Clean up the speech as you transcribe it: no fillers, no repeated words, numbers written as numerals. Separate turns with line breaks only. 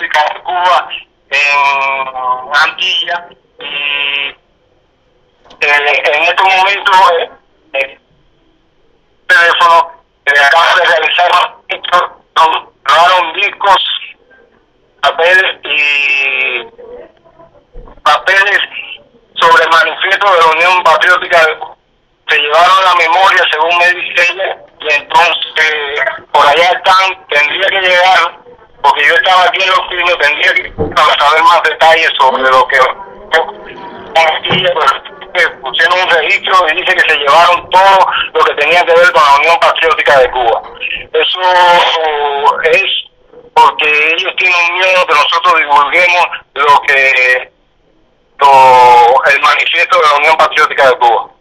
Patriótica de Cuba en Antilla, y en estos momentos el teléfono acaba de realizar robaron discos, papeles sobre el manifiesto de la Unión Patriótica de Cuba. Se llevaron la memoria, según me dice ella, y entonces por allá están. Tendría que llegar, porque yo estaba aquí en los pinos, tendría que saber más detalles sobre lo que pusieron un registro y dice que se llevaron todo lo que tenía que ver con la Unión Patriótica de Cuba. Eso es porque ellos tienen miedo que nosotros divulguemos el manifiesto de la Unión Patriótica de Cuba.